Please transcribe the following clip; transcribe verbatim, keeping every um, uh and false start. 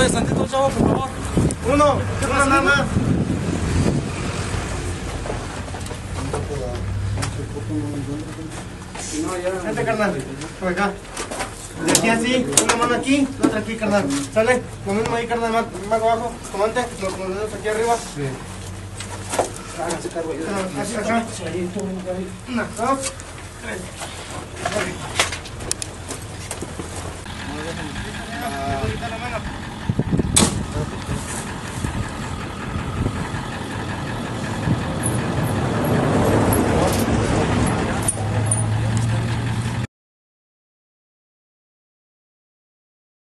Súbale tantito, chavo, por favor. Uno, una nada más. Vente, carnal. Por acá. De aquí así, una mano aquí, la otra aquí, carnal. ¿Sale? Lo mismo ahí, carnal, más, más abajo. Comante, los dedos aquí arriba. Sí. Háganse cargo yo. Así, acá. Una, dos, tres.